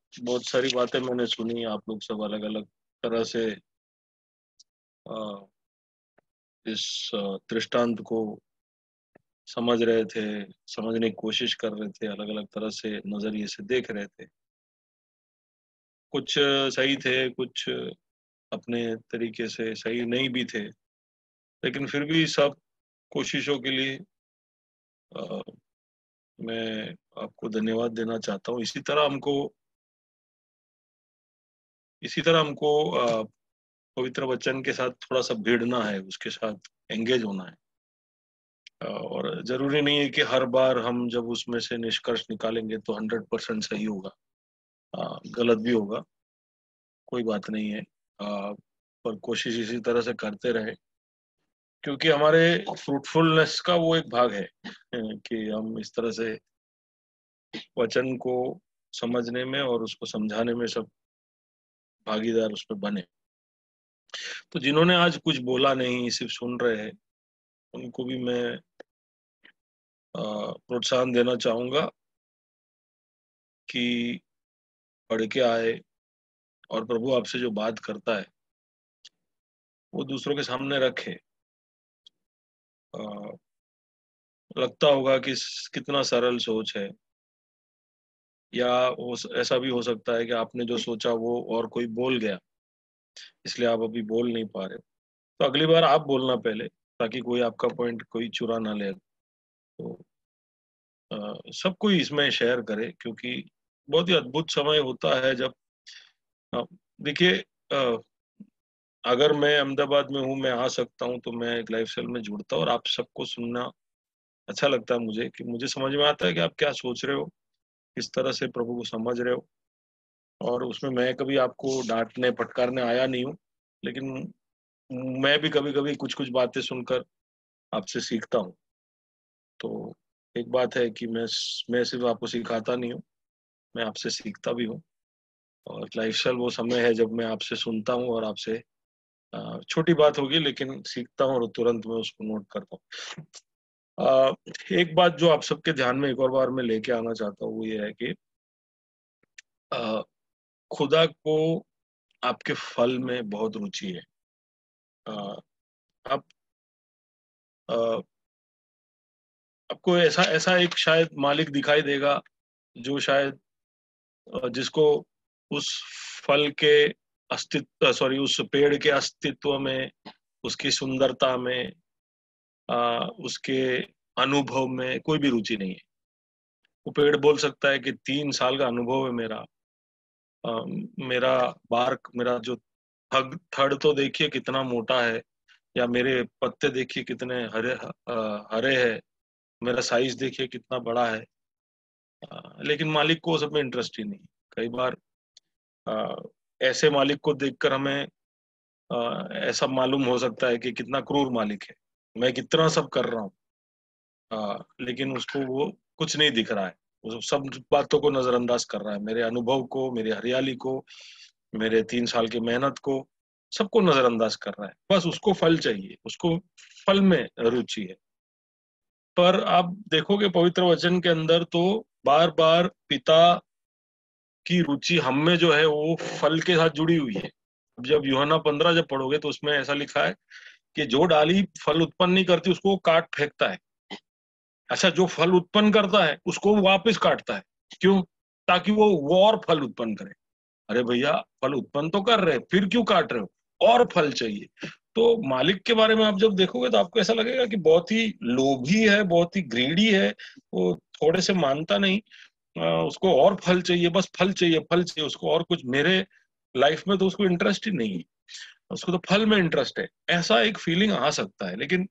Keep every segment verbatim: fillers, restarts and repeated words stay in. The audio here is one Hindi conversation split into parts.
बहुत सारी बातें मैंने सुनी, आप लोग सब अलग अलग तरह से अ, इस अ, दृष्टांत को समझ रहे थे, समझने की कोशिश कर रहे थे, अलग अलग तरह से नजरिए से देख रहे थे। कुछ अ, सही थे, कुछ अपने तरीके से सही नहीं भी थे, लेकिन फिर भी सब कोशिशों के लिए अ, मैं आपको धन्यवाद देना चाहता हूँ। इसी तरह हमको इसी तरह हमको अ, पवित्र वचन के साथ थोड़ा सा भिड़ना है, उसके साथ एंगेज होना है। अ, और जरूरी नहीं है कि हर बार हम जब उसमें से निष्कर्ष निकालेंगे तो हंड्रेड परसेंट सही होगा। अ, गलत भी होगा, कोई बात नहीं है। अ, पर कोशिश इसी तरह से करते रहे, क्योंकि हमारे फ्रूटफुलनेस का वो एक भाग है अ, कि हम इस तरह से वचन को समझने में और उसको समझाने में सब भागीदार उसमें बने। तो जिन्होंने आज कुछ बोला नहीं, सिर्फ सुन रहे हैं, उनको भी मैं अ, प्रोत्साहन देना चाहूंगा कि पढ़ के आए और प्रभु आपसे जो बात करता है वो दूसरों के सामने रखे। अ, लगता होगा कि स- कितना सरल सोच है, या हो, ऐसा भी हो सकता है कि आपने जो सोचा वो और कोई बोल गया, इसलिए आप अभी बोल नहीं पा रहे हो। तो अगली बार आप बोलना पहले, ताकि कोई आपका पॉइंट कोई चुरा ना ले। तो अ, सब कोई इसमें शेयर करे, क्योंकि बहुत ही अद्भुत समय होता है जब अ, देखिए, अ, अगर मैं अहमदाबाद में हूँ, मैं आ सकता हूँ, तो मैं एक लाइफ स्टाइल में जुड़ता हूँ और आप सबको सुनना अच्छा लगता है मुझे, कि मुझे समझ में आता है कि आप क्या सोच रहे हो, किस तरह से प्रभु को समझ रहे हो। और उसमें मैं कभी आपको डांटने फटकारने आया नहीं हूँ, लेकिन मैं भी कभी कभी कुछ कुछ बातें सुनकर आपसे सीखता हूँ। तो एक बात है कि मैं मैं सिर्फ आपको सिखाता नहीं हूँ, मैं आपसे सीखता भी हूँ। और लाइफस्टाइल वो समय है जब मैं आपसे सुनता हूँ और आपसे अ, छोटी बात होगी लेकिन सीखता हूँ और तुरंत मैं उसको नोट करता हूँ। अ, एक बात जो आप सबके ध्यान में एक और बार मैं लेके आना चाहता हूँ, वो ये है कि अ, खुदा को आपके फल में बहुत रुचि है। अ, आप अ, आपको ऐसा ऐसा एक शायद मालिक दिखाई देगा, जो शायद अ, जिसको उस फल के अस्तित्व, सॉरी, उस पेड़ के अस्तित्व में, उसकी सुंदरता में, अ, उसके अनुभव में कोई भी रुचि नहीं है। वो पेड़ बोल सकता है कि तीन साल का अनुभव है मेरा, अ, मेरा बार्क, मेरा जो थग थड़ तो देखिए कितना मोटा है, या मेरे पत्ते देखिए कितने हरे अ, हरे हैं, मेरा साइज देखिए कितना बड़ा है। अ, लेकिन मालिक को सब में इंटरेस्ट ही नहीं। कई बार अ, ऐसे मालिक को देखकर हमें अ, ऐसा मालूम हो सकता है कि कितना क्रूर मालिक है, मैं कितना सब कर रहा हूँ, अ, लेकिन उसको वो कुछ नहीं दिख रहा है। वो सब बातों को नजरअंदाज कर रहा है, मेरे अनुभव को, मेरी हरियाली को, मेरे तीन साल की मेहनत को, सबको नजरअंदाज कर रहा है। बस उसको फल चाहिए, उसको फल में रुचि है। पर आप देखोगे पवित्र वचन के अंदर तो बार बार पिता की रुचि हम में जो है वो फल के साथ जुड़ी हुई है। अब जब यूहन्ना पंद्रह जब पढ़ोगे तो उसमें ऐसा लिखा है कि जो डाली फल उत्पन्न नहीं करती उसको वो काट फेंकता है। अच्छा, जो फल उत्पन्न करता है उसको वो वापस काटता है। क्यों? ताकि वो वो और फल उत्पन्न करे। अरे भैया, फल उत्पन्न तो कर रहे, फिर क्यों काट रहे हो? और फल चाहिए। तो मालिक के बारे में आप जब देखोगे तो आपको ऐसा लगेगा कि बहुत ही लोभी है, बहुत ही ग्रीडी है। वो थोड़े से मानता नहीं, अ, उसको और फल चाहिए, बस फल चाहिए, फल चाहिए उसको, और कुछ मेरे लाइफ में तो उसको इंटरेस्ट ही नहीं है। उसको तो फल में इंटरेस्ट है। ऐसा एक फीलिंग आ सकता है, लेकिन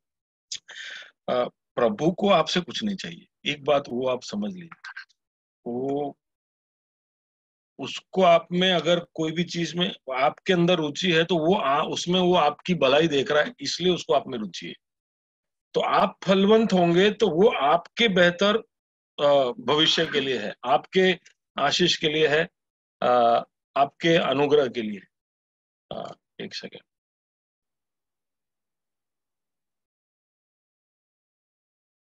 अ, प्रभु को आपसे कुछ नहीं चाहिए। एक बात वो आप समझ लीजिए, वो उसको आप में अगर कोई भी चीज में आपके अंदर रुचि है तो वो आ, उसमें वो आपकी भलाई देख रहा है, इसलिए उसको आप में रुचि है। तो आप फलवंत होंगे तो वो आपके बेहतर अ, भविष्य के लिए है, आपके आशीष के लिए है, अ, आपके अनुग्रह के लिए। अ, एक सेकेंड।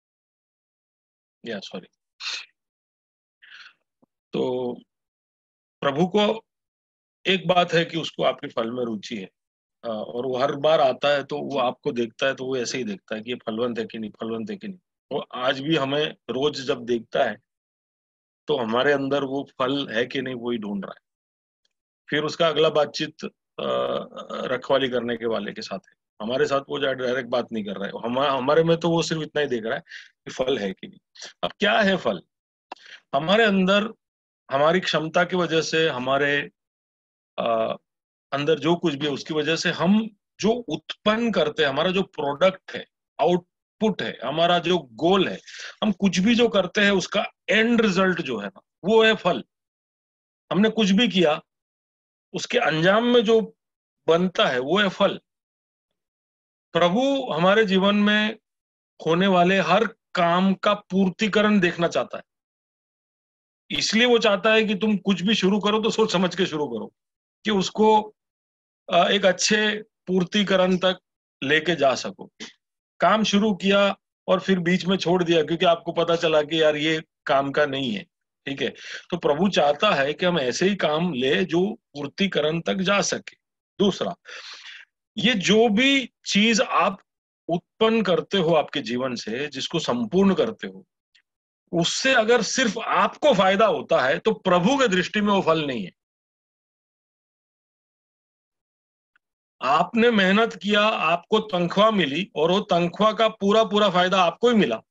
या सॉरी। तो प्रभु को एक बात है कि उसको आपके फल में रुचि है, और वो हर बार आता है तो वो आपको देखता है तो वो ऐसे ही देखता है कि ये फलवंत है कि नहीं, फलवंत है कि नहीं। वो आज भी हमें रोज जब देखता है तो हमारे अंदर वो फल है कि नहीं वही ढूंढ रहा है। फिर उसका अगला बातचीत रखवाली करने के वाले के साथ है, हमारे साथ वो डायरेक्ट बात नहीं कर रहा है। हम हमारे में तो वो सिर्फ इतना ही देख रहा है कि फल है कि नहीं। अब क्या है फल? हमारे अंदर हमारी क्षमता की वजह से, हमारे आ, अंदर जो कुछ भी है उसकी वजह से हम जो उत्पन्न करते हैं, हमारा जो प्रोडक्ट है, आउटपुट है, हमारा जो गोल है, हम कुछ भी जो करते हैं उसका एंड रिजल्ट जो है ना वो है फल। हमने कुछ भी किया उसके अंजाम में जो बनता है वो है फल। प्रभु हमारे जीवन में होने वाले हर काम का पूर्तिकरण देखना चाहता है। इसलिए वो चाहता है कि तुम कुछ भी शुरू करो तो सोच समझ के शुरू करो कि उसको एक अच्छे पूर्तिकरण तक लेके जा सको। काम शुरू किया और फिर बीच में छोड़ दिया क्योंकि आपको पता चला कि यार ये काम का नहीं है, ठीक है, तो प्रभु चाहता है कि हम ऐसे ही काम ले जो पूर्तिकरण तक जा सके। दूसरा, ये जो भी चीज आप उत्पन्न करते हो आपके जीवन से, जिसको संपूर्ण करते हो, उससे अगर सिर्फ आपको फायदा होता है तो प्रभु के दृष्टि में वो फल नहीं है। आपने मेहनत किया, आपको तनख्वाह मिली और वो तनख्वाह का पूरा पूरा फायदा आपको ही मिला,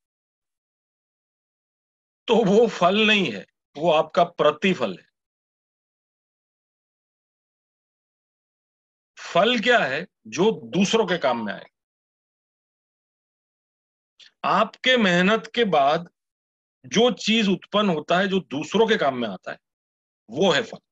तो वो फल नहीं है, वो आपका प्रतिफल है। फल क्या है? जो दूसरों के काम में आए। आपके मेहनत के बाद जो चीज उत्पन्न होता है जो दूसरों के काम में आता है वो है फल।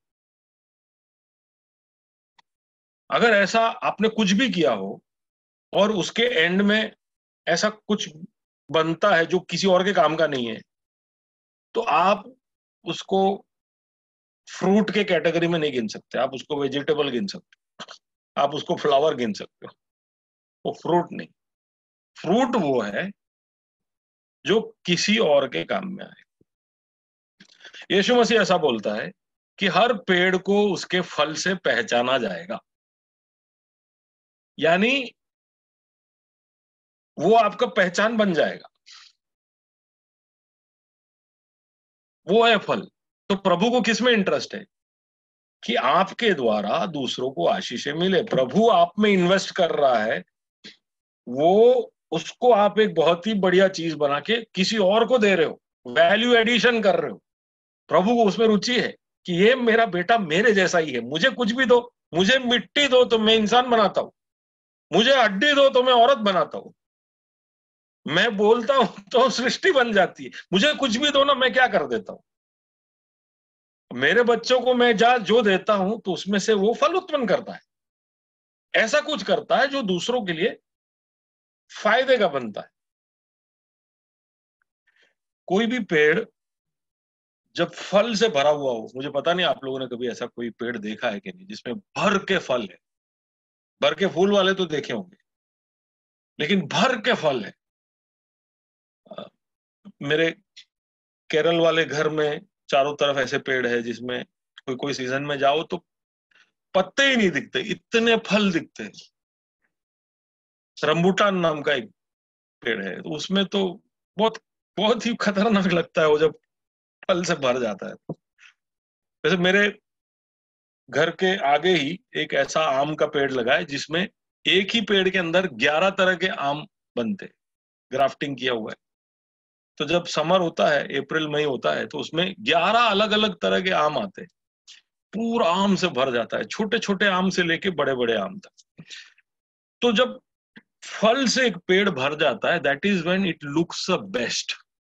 अगर ऐसा आपने कुछ भी किया हो और उसके एंड में ऐसा कुछ बनता है जो किसी और के काम का नहीं है, तो आप उसको फ्रूट के कैटेगरी में नहीं गिन सकते, आप उसको वेजिटेबल गिन सकते हो, आप उसको फ्लावर गिन सकते हो, वो फ्रूट नहीं। फ्रूट वो है जो किसी और के काम में आए। यीशु मसीह ऐसा बोलता है कि हर पेड़ को उसके फल से पहचाना जाएगा, यानी वो आपका पहचान बन जाएगा, वो है फल। तो प्रभु को किस में इंटरेस्ट है? कि आपके द्वारा दूसरों को आशीषें मिले। प्रभु आप में इन्वेस्ट कर रहा है, वो उसको आप एक बहुत ही बढ़िया चीज बना के किसी और को दे रहे हो, वैल्यू एडिशन कर रहे हो। प्रभु को उसमें रुचि है कि ये मेरा बेटा मेरे जैसा ही है, मुझे कुछ भी दो, मुझे मिट्टी दो तो मैं इंसान बनाता हूं, मुझे हड्डी दो तो मैं औरत बनाता हूं, मैं बोलता हूं तो सृष्टि बन जाती है, मुझे कुछ भी दो ना मैं क्या कर देता हूं। मेरे बच्चों को मैं जा जो देता हूं तो उसमें से वो फल उत्पन्न करता है, ऐसा कुछ करता है जो दूसरों के लिए फायदे का बनता है। कोई भी पेड़ जब फल से भरा हुआ हो, मुझे पता नहीं आप लोगों ने कभी ऐसा कोई पेड़ देखा है कि नहीं जिसमें भर के फल है। भर के फूल वाले तो देखे होंगे, लेकिन भर के फल है। मेरे केरल वाले घर में चारों तरफ ऐसे पेड़ है जिसमें कोई कोई सीजन में जाओ तो पत्ते ही नहीं दिखते, इतने फल दिखते हैं। रंबूटान नाम का एक पेड़ है, तो उसमें तो बहुत बहुत ही खतरनाक लगता है वो जब फल से भर जाता है। वैसे मेरे घर के आगे ही एक ऐसा आम का पेड़ लगा है जिसमें एक ही पेड़ के अंदर ग्यारह तरह के आम बनते, ग्राफ्टिंग किया हुआ है। तो जब समर होता है, अप्रैल मई होता है, तो उसमें ग्यारह अलग अलग तरह के आम आते हैं, पूरा आम से भर जाता है, छोटे छोटे आम से लेके बड़े बड़े आम तक। तो जब फल से एक पेड़ भर जाता है, that is when it looks the best.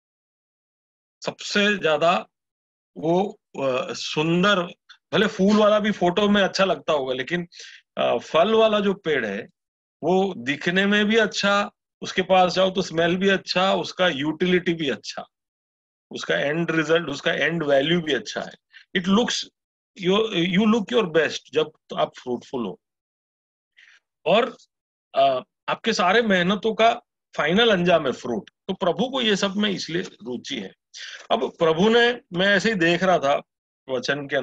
सबसे ज्यादा वो सुंदर, भले फूल वाला भी फोटो में अच्छा लगता होगा, लेकिन फल वाला जो पेड़ है वो दिखने में भी अच्छा, उसके पास जाओ तो स्मेल भी अच्छा, उसका यूटिलिटी भी अच्छा, उसका एंड रिजल्ट, उसका एंड वैल्यू भी अच्छा है। It looks you you look your best जब तो आप फ्रूटफुल हो, और आ, आपके सारे मेहनतों का फाइनल अंजाम है फ्रूट। तो प्रभु को ये सब में इसलिए रुचि है। अब प्रभु ने, मैं ऐसे ही देख रहा था वचन के अंदर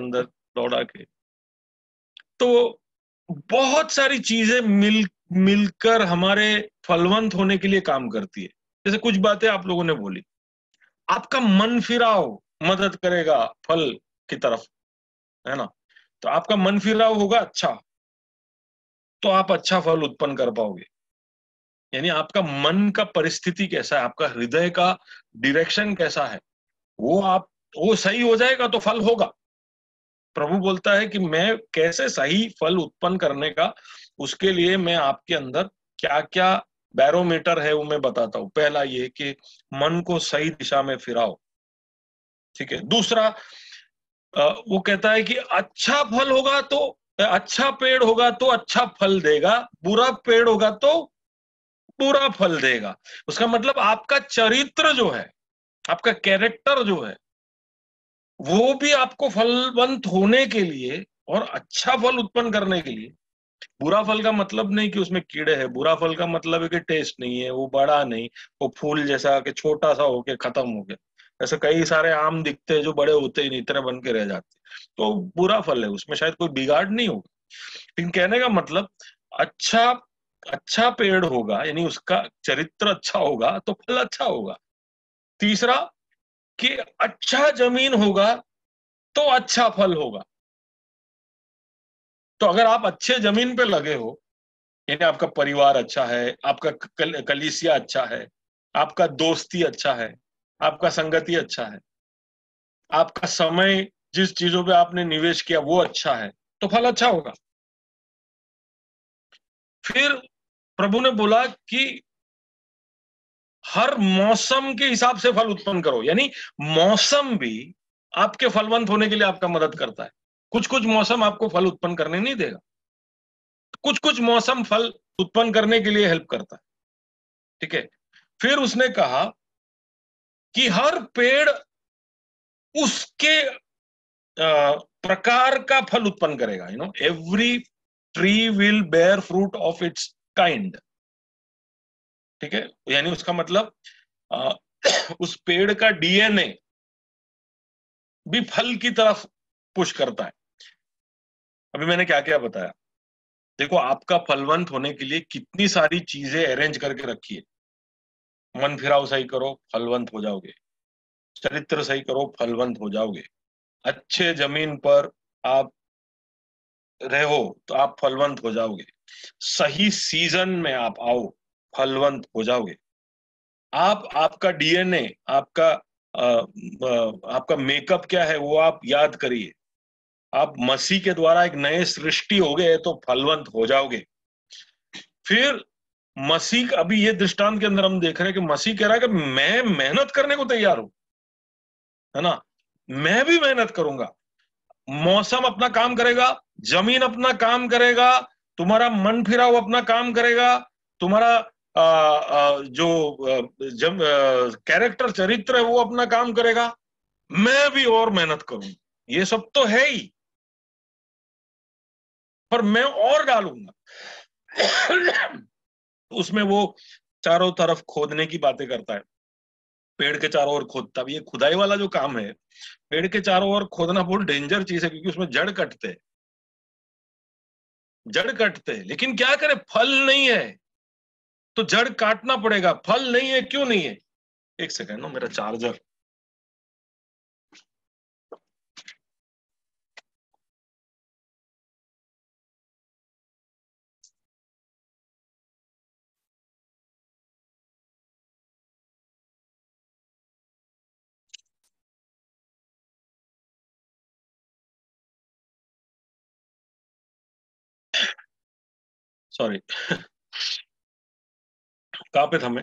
दौड़ा के। तो बहुत सारी चीजें मिल मिलकर हमारे फलवंत होने के लिए काम करती है। जैसे कुछ बातें आप लोगों ने बोली, आपका मन फिराव मदद करेगा फल की तरफ, है ना। तो आपका मन फिराव होगा अच्छा, तो आप अच्छा फल उत्पन्न कर पाओगे। यानी आपका मन का परिस्थिति कैसा है, आपका हृदय का डायरेक्शन कैसा है, वो आप वो सही हो जाएगा तो फल होगा। प्रभु बोलता है कि मैं कैसे सही फल उत्पन्न करने का, उसके लिए मैं आपके अंदर क्या क्या बैरोमीटर है वो मैं बताता हूं। पहला ये कि मन को सही दिशा में फिराओ, ठीक है। दूसरा, वो कहता है कि अच्छा फल होगा तो अच्छा पेड़ होगा तो अच्छा फल देगा, बुरा पेड़ होगा तो बुरा फल देगा। उसका मतलब आपका चरित्र जो है, आपका कैरेक्टर जो है, वो भी आपको फलवंत होने के लिए और अच्छा फल उत्पन्न करने के लिए। बुरा फल का मतलब नहीं कि उसमें कीड़े हैं, बुरा फल का मतलब है कि टेस्ट नहीं है, वो बड़ा नहीं, वो फूल जैसा कि छोटा सा होके खत्म हो गया। ऐसे कई सारे आम दिखते हैं जो बड़े होते ही नहीं, इतने बन के रह जाते, तो बुरा फल है, उसमें शायद कोई बिगाड़ नहीं होगा। लेकिन कहने का मतलब, अच्छा अच्छा पेड़ होगा यानी उसका चरित्र अच्छा होगा तो फल अच्छा होगा। तीसरा, कि अच्छा जमीन होगा तो अच्छा फल होगा। तो अगर आप अच्छे जमीन पे लगे हो, यानी आपका परिवार अच्छा है, आपका कल, कलीसिया अच्छा है, आपका दोस्ती अच्छा है, आपका संगति अच्छा है, आपका समय जिस चीजों पे आपने निवेश किया वो अच्छा है, तो फल अच्छा होगा। फिर प्रभु ने बोला कि हर मौसम के हिसाब से फल उत्पन्न करो, यानी मौसम भी आपके फलवंत होने के लिए आपका मदद करता है। कुछ कुछ मौसम आपको फल उत्पन्न करने नहीं देगा, कुछ कुछ मौसम फल उत्पन्न करने के लिए हेल्प करता है, ठीक है। फिर उसने कहा कि हर पेड़ उसके प्रकार का फल उत्पन्न करेगा। You know every tree will bear fruit of its kind, ठीक है। यानी उसका मतलब आ, उस पेड़ का डीएनए भी फल की तरफ पुश करता है। अभी मैंने क्या क्या बताया, देखो आपका फलवंत होने के लिए कितनी सारी चीजें अरेंज करके रखी है। मन फिराव सही करो, फलवंत हो जाओगे। चरित्र सही करो, फलवंत हो जाओगे। अच्छे जमीन पर आप रहो तो आप फलवंत हो जाओगे। सही सीजन में आप आओ, फलवंत हो जाओगे। आप आपका डीएनए, आपका आ, आ, आपका मेकअप क्या है वो आप याद करिए। आप मसीह के द्वारा एक नए सृष्टि हो गए तो फलवंत हो जाओगे। फिर मसीह, अभी ये दृष्टांत के अंदर हम देख रहे हैं कि मसीह कह रहा है कि मैं मेहनत करने को तैयार हूं, है ना। मैं भी मेहनत करूंगा, मौसम अपना काम करेगा, जमीन अपना काम करेगा, तुम्हारा मन फिराव अपना काम करेगा, तुम्हारा आ, आ, जो जब कैरेक्टर चरित्र है वो अपना काम करेगा। मैं भी और मेहनत करूंगा, ये सब तो है ही, पर मैं और डालूंगा। उसमें वो चारों तरफ खोदने की बातें करता है, पेड़ के चारों ओर खोदता भी। ये खुदाई वाला जो काम है, पेड़ के चारों ओर खोदना बहुत डेंजर चीज है, क्योंकि उसमें जड़ कटते हैं, जड़ कटते हैं। लेकिन क्या करे, फल नहीं है तो जड़ काटना पड़ेगा। फल नहीं है, क्यों नहीं है? एक सेकंड, मेरा चार्जर। सॉरी, कहाँ पे था मैं?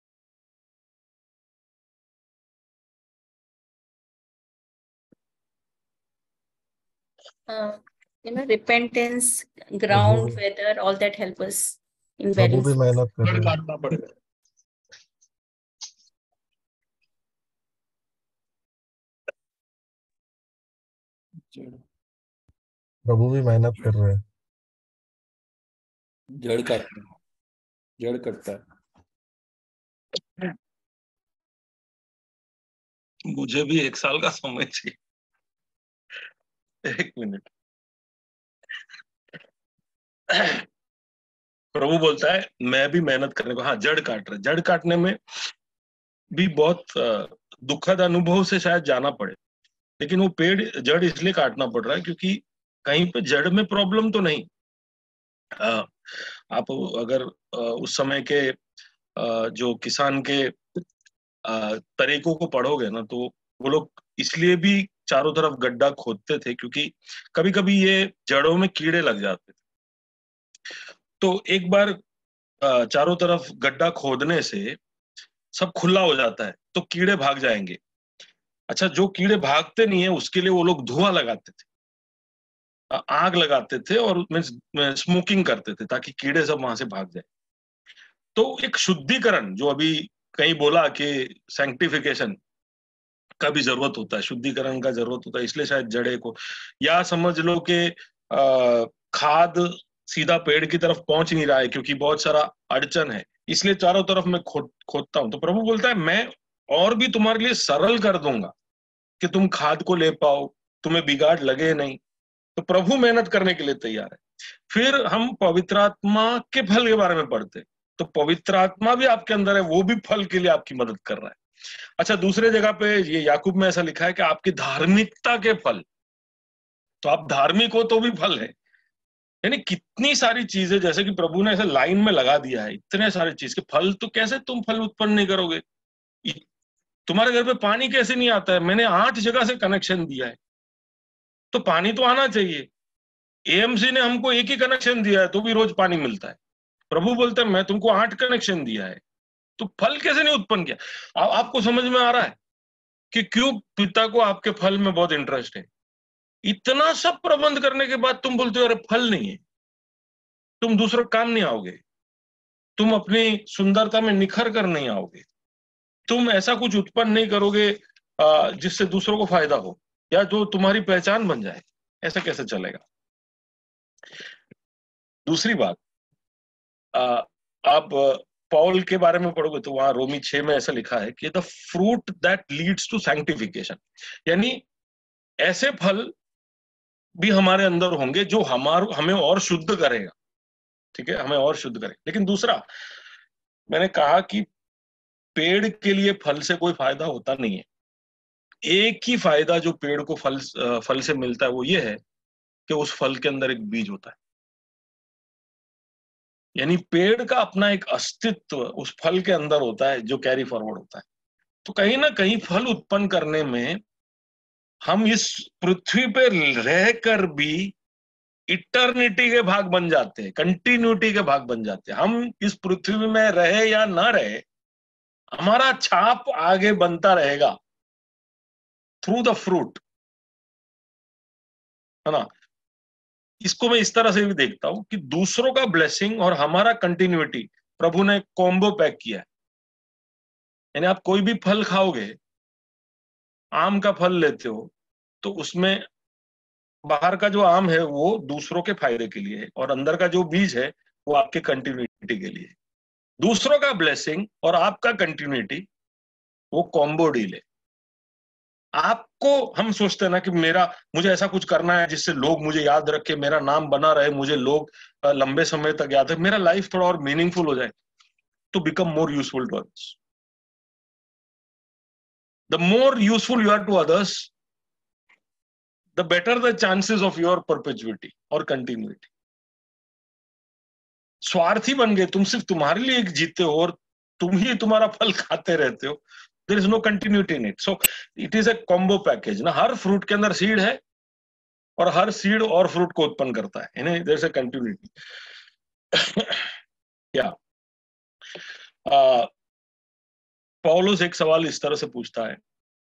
uh, you know, repentance, Prabhu ground, weather, all that help us in Prabhu various भी ways. मेहनत कर जड़ रहे हैं। काटना पड़ेगा। जड़ प्रभु भी मेहनत कर रहे हैं। जड़ काटना, जड़ कटता है। मुझे भी एक साल का समय चाहिए। एक मिनट। प्रभु बोलता है मैं भी मेहनत करने को, हाँ जड़ काट रहे, जड़ काटने में भी बहुत अ, दुखद अनुभव से शायद जाना पड़े, लेकिन वो पेड़ जड़ इसलिए काटना पड़ रहा है क्योंकि कहीं पे जड़ में प्रॉब्लम तो नहीं। अ, आप अगर अ, उस समय के अ, जो किसान के अ, तरीकों को पढ़ोगे ना, तो वो लोग इसलिए भी चारों तरफ गड्ढा खोदते थे क्योंकि कभी कभी ये जड़ों में कीड़े लग जाते थे। तो एक बार अ, चारों तरफ गड्ढा खोदने से सब खुला हो जाता है तो कीड़े भाग जाएंगे। अच्छा, जो कीड़े भागते नहीं है उसके लिए वो लोग धुआं लगाते थे, आ- आग लगाते थे और मीन्स स्मोकिंग करते थे ताकि कीड़े सब वहां से भाग जाए। तो एक शुद्धिकरण जो अभी कहीं बोला कि सैंक्टिफिकेशन का भी जरूरत होता है, शुद्धिकरण का जरूरत होता है, इसलिए शायद जड़े को, या समझ लो कि अ, खाद सीधा पेड़ की तरफ पहुंच नहीं रहा है क्योंकि बहुत सारा अड़चन है, इसलिए चारों तरफ मैं खोद खोदता हूं। तो प्रभु बोलता है मैं और भी तुम्हारे लिए सरल कर दूंगा कि तुम खाद को ले पाओ, तुम्हें बिगाड़ लगे नहीं। तो प्रभु मेहनत करने के लिए तैयार है। फिर हम पवित्र आत्मा के फल के बारे में पढ़ते, तो पवित्र आत्मा भी आपके अंदर है, वो भी फल के लिए आपकी मदद कर रहा है। अच्छा, दूसरे जगह पे ये याकूब में ऐसा लिखा है कि आपकी धार्मिकता के फल, तो आप धार्मिक हो तो भी फल है। यानी कितनी सारी चीजें, जैसे कि प्रभु ने ऐसे लाइन में लगा दिया है, इतने सारे चीज के फल, तो कैसे तुम फल उत्पन्न नहीं करोगे? इ- तुम्हारे घर पे पानी कैसे नहीं आता है? मैंने आठ जगह से कनेक्शन दिया है, तो पानी तो आना चाहिए। एएमसी ने हमको एक ही कनेक्शन दिया है तो भी रोज पानी मिलता है। प्रभु बोलते हैं मैं तुमको आठ कनेक्शन दिया है, तो फल कैसे नहीं उत्पन्न किया? आ, आपको समझ में आ रहा है कि क्यों पिता को आपके फल में बहुत इंटरेस्ट है? इतना सब प्रबंध करने के बाद तुम बोलते हो अरे फल नहीं है, तुम दूसरों काम नहीं आओगे, तुम अपनी सुंदरता में निखर कर नहीं आओगे, तुम ऐसा कुछ उत्पन्न नहीं करोगे आ, जिससे दूसरों को फायदा हो या जो तुम्हारी पहचान बन जाए। ऐसा कैसे चलेगा? दूसरी बात, आ, आप पॉल के बारे में पढ़ोगे तो वहां रोमी छह में ऐसा लिखा है कि the fruit that leads to sanctification, यानी ऐसे फल भी हमारे अंदर होंगे जो हमार हमें और शुद्ध करेगा। ठीक है, हमें और शुद्ध करेगा। लेकिन दूसरा, मैंने कहा कि पेड़ के लिए फल से कोई फायदा होता नहीं है। एक ही फायदा जो पेड़ को फल फल से मिलता है वो ये है कि उस फल के अंदर एक बीज होता है। यानी पेड़ का अपना एक अस्तित्व उस फल के अंदर होता है जो कैरी फॉरवर्ड होता है। तो कहीं ना कहीं फल उत्पन्न करने में हम इस पृथ्वी पे रहकर भी इटर्निटी के भाग बन जाते हैं, कंटिन्यूटी के भाग बन जाते हैं। हम इस पृथ्वी में रहे या ना रहे, हमारा छाप आगे बनता रहेगा थ्रू द फ्रूट, है ना? इसको मैं इस तरह से भी देखता हूं कि दूसरों का ब्लेसिंग और हमारा कंटिन्यूटी प्रभु ने कॉम्बो पैक किया है। यानी आप कोई भी फल खाओगे, आम का फल लेते हो तो उसमें बाहर का जो आम है वो दूसरों के फायदे के लिए है और अंदर का जो बीज है वो आपके कंटिन्यूटी के लिए है। दूसरों का ब्लेसिंग और आपका कंटिन्यूटी, वो कॉम्बो डील है। आपको, हम सोचते हैं ना कि मेरा, मुझे ऐसा कुछ करना है जिससे लोग मुझे याद रखे, मेरा नाम बना रहे, मुझे लोग अ, लंबे समय तक याद रहे, मेरा लाइफ थोड़ा और मीनिंगफुल हो जाए, to become more useful to others. The more useful you are to others, the better the chances of your perpetuity or continuity. स्वार्थी बन गए, तुम सिर्फ तुम्हारे लिए जीते हो और तुम ही तुम्हारा फल खाते रहते हो, there is no continuity in it. So it is a combo package ना, हर फ्रूट के अंदर सीड है और हर सीड और फ्रूट को उत्पन्न करता है, यानी देयर इज ए कंटिन्यूटी। क्या पौलुस एक सवाल इस तरह से पूछता है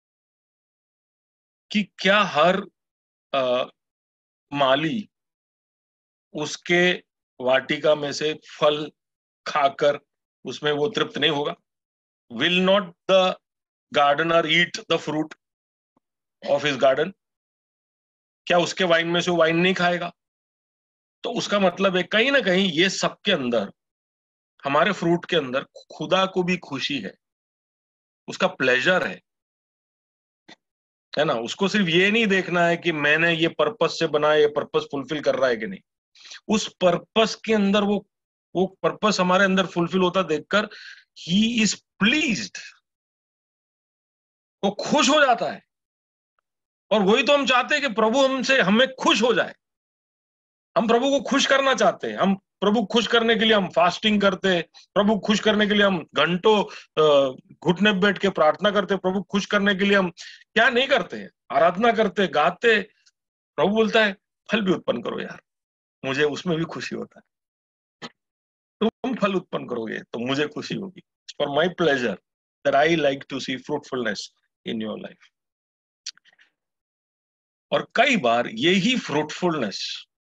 कि क्या हर आ, माली उसके वाटिका में से फल खाकर उसमें वो तृप्त नहीं होगा? Will not the gardener eat the fruit of his garden? क्या उसके वाइन में से वाइन नहीं खाएगा? तो उसका मतलब है कहीं ना कहीं ये सबके अंदर, हमारे फ्रूट के अंदर खुदा को भी खुशी है, उसका प्लेजर है, है ना। उसको सिर्फ ये नहीं देखना है कि मैंने ये पर्पस से बनाया, ये पर्पस फुलफिल कर रहा है कि नहीं। उस पर्पस के अंदर वो वो पर्पस हमारे अंदर फुलफिल होता देखकर ही इज प्लीज्ड, वो खुश हो जाता है। और वही तो हम चाहते हैं कि प्रभु हमसे हमें खुश हो जाए। हम प्रभु को खुश करना चाहते हैं। हम प्रभु खुश करने के लिए हम फास्टिंग करते हैं, प्रभु खुश करने के लिए हम घंटों घुटने बैठ के प्रार्थना करते हैं, प्रभु खुश करने के लिए हम क्या नहीं करते हैं, आराधना करते, गाते। प्रभु बोलता है फल भी उत्पन्न करो यार, मुझे उसमें भी खुशी होता है। तुम फल उत्पन्न करोगे तो मुझे खुशी होगी। For my pleasure that I like to see fruitfulness in your life. और कई बार यही फ्रूटफुलनेस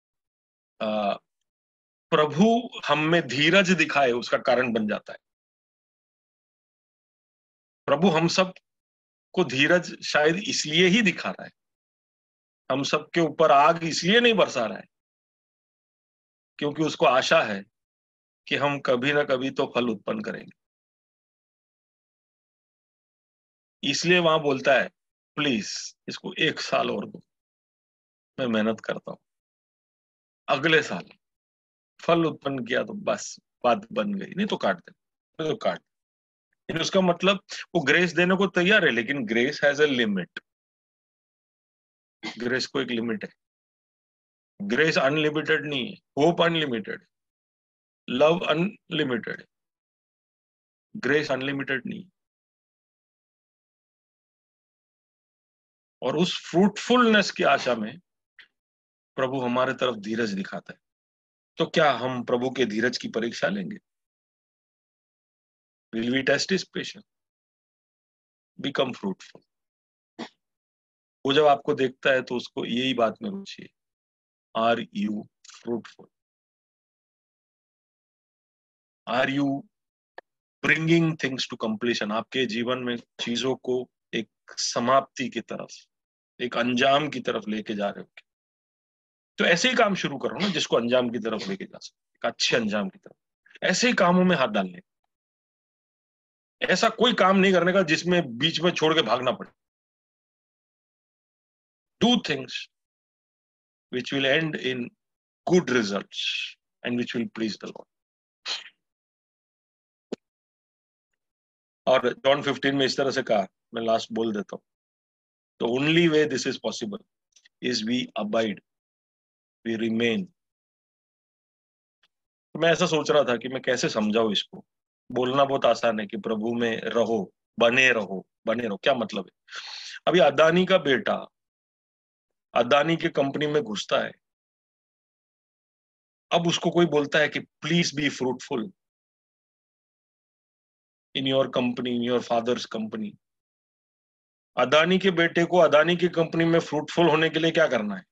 प्रभु हम में धीरज दिखाए उसका कारण बन जाता है। प्रभु हम सब को धीरज शायद इसलिए ही दिखा रहा है, हम सब के ऊपर आग इसलिए नहीं बरसा रहा है क्योंकि उसको आशा है कि हम कभी ना कभी तो फल उत्पन्न करेंगे। इसलिए वहां बोलता है प्लीज इसको एक साल और दो, मैं मेहनत करता हूं, अगले साल फल उत्पन्न किया तो बस बात बन गई, नहीं तो काट दे, नहीं तो काट दे। उसका मतलब वो ग्रेस देने को तैयार है, लेकिन grace has a limit. Grace को एक लिमिट है। ग्रेस अनलिमिटेड नहीं है, hope unlimited, love unlimited, grace unlimited नहीं। और उस फ्रूटफुलनेस की आशा में प्रभु हमारे तरफ धीरज दिखाता है। तो क्या हम प्रभु के धीरज की परीक्षा लेंगे? Will we test his patience, become fruitful. वो जब आपको देखता है तो उसको यही बात में रुचि है, are you fruitful, are you bringing things to completion. आपके जीवन में चीजों को एक समाप्ति की तरफ, एक अंजाम की तरफ लेके जा रहे हो। तो ऐसे ही काम शुरू करो ना जिसको अंजाम की तरफ लेके जा सके, एक अच्छे अंजाम की तरफ। ऐसे ही कामों में हाथ डालने, ऐसा कोई काम नहीं करने का जिसमें बीच में छोड़ के भागना पड़े। Do things which will end in good results and which will please the Lord. और जॉन फिफ्टीन में इस तरह से कहा, मैं लास्ट बोल देता हूं, the only way this is possible is we abide, we remain. तो मैं ऐसा सोच रहा था कि मैं कैसे समझाऊं इसको। बोलना बहुत आसान है कि प्रभु में रहो, बने रहो, बने रहो। क्या मतलब है? अभी अदानी का बेटा अदानी की कंपनी में घुसता है, अब उसको कोई बोलता है कि please be fruitful in your company, in your father's company. Adani के बेटे को अदानी की कंपनी में फ्रूटफुल होने के लिए क्या करना है?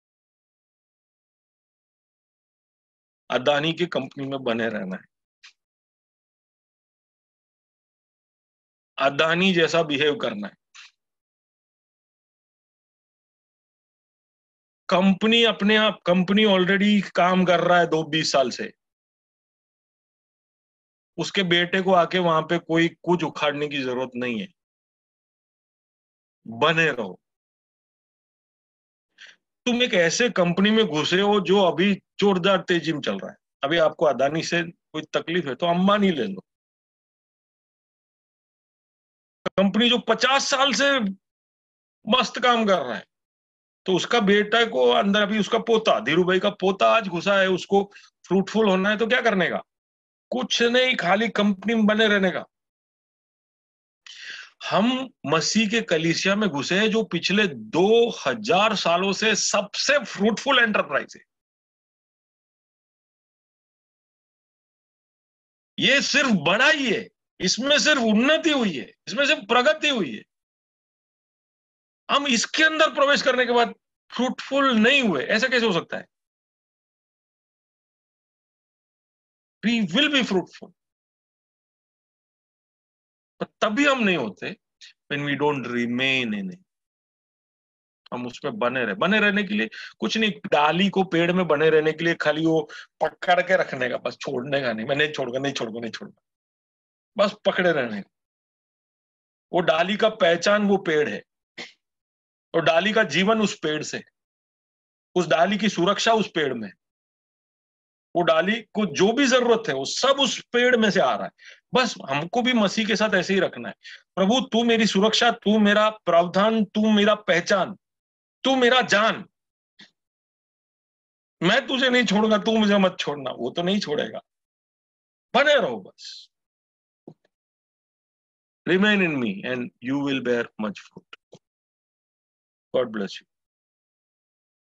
अदानी की कंपनी में बने रहना है, अदानी जैसा बिहेव करना है। कंपनी अपने आप, कंपनी ऑलरेडी काम कर रहा है दो बीस साल से, उसके बेटे को आके वहां पे कोई कुछ उखाड़ने की जरूरत नहीं है। बने रहो। तुम एक ऐसे कंपनी में घुसे हो जो अभी जोरदार तेजी में चल रहा है। अभी आपको अदानी से कोई तकलीफ है तो अंबानी ले लो, कंपनी जो पचास साल से मस्त काम कर रहा है, तो उसका बेटा को अंदर, अभी उसका पोता, धीरू भाई का पोता आज घुसा है, उसको फ्रूटफुल होना है तो क्या करने का? कुछ नहीं, खाली कंपनी में बने रहने का। हम मसीह के कलीसिया में घुसे हैं जो पिछले दो हजार सालों से सबसे फ्रूटफुल एंटरप्राइज है। ये सिर्फ बड़ा ही है, इसमें सिर्फ उन्नति हुई है, इसमें सिर्फ प्रगति हुई है। हम इसके अंदर प्रवेश करने के बाद फ्रूटफुल नहीं हुए, ऐसा कैसे हो सकता है? वी विल बी फ्रूटफुल, तभी हम नहीं होते when we don't remain in it. हम उसमें बने रहे। बने रहने के लिए कुछ नहीं, डाली को पेड़ में बने रहने के लिए खाली वो पकड़ के रखने का, बस छोड़ने का नहीं। मैं नहीं छोड़ूंगा, नहीं छोड़ूंगा, नहीं छोड़ूंगा, बस पकड़े रहने का। वो डाली का पहचान वो पेड़ है। और डाली का जीवन उस पेड़ से, उस डाली की सुरक्षा उस पेड़ में, वो डाली को जो भी जरूरत है वो सब उस पेड़ में से आ रहा है। बस हमको भी मसीह के साथ ऐसे ही रखना है। प्रभु तू मेरी सुरक्षा, तू मेरा प्रावधान, तू मेरा पहचान, तू मेरा जान, मैं तुझे नहीं छोड़ूंगा, तू मुझे मत छोड़ना। वो तो नहीं छोड़ेगा, बने रहो बस। Remain in me and you will bear much fruit. God bless you.